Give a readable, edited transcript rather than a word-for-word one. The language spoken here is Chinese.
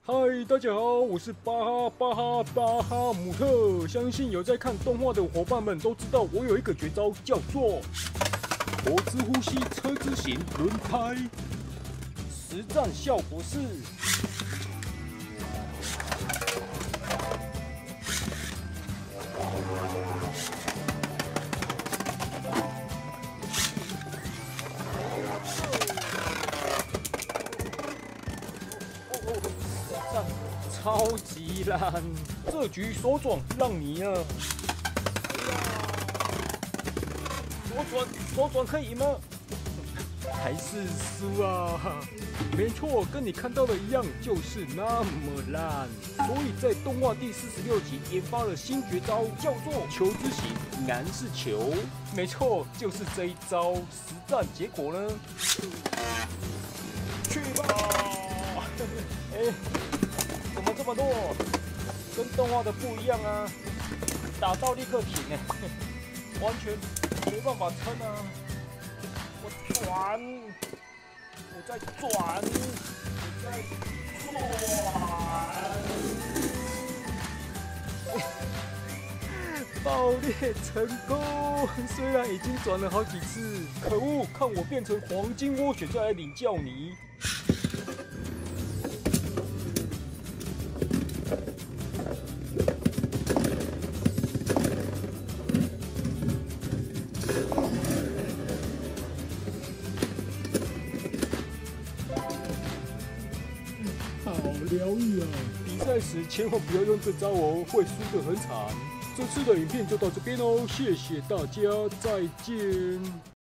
嗨，大家好，我是巴哈姆特。相信有在看动画的伙伴们都知道，我有一个绝招叫做火之呼吸车之型轮胎。实战效果是，超级烂，这局手转让你啊！手转可以吗？还是输啊！没错，跟你看到的一样，就是那么烂。所以在动画第46集研发了新绝招，叫做球之形，男是球。没错，就是这一招。实战结果呢？去吧！哎。怎么这么弱？跟动画的不一样啊！打到立刻停哎，完全没办法撑啊！我转，我在转，我在转，爆裂成功！虽然已经转了好几次，可恶！看我变成黄金涡旋再来领教你！好疗愈啊！比赛时千万不要用这招哦，会输得很惨。这次的影片就到这边哦，谢谢大家，再见。